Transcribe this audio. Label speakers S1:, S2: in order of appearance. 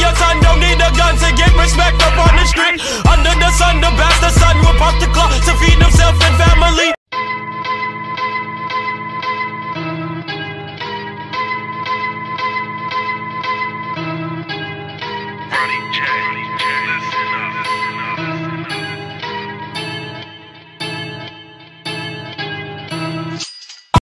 S1: your son, don't need a gun to get respect up on the street. Under the sun, the bastard son will pop the clock to feed himself and family.
S2: Ronnie J.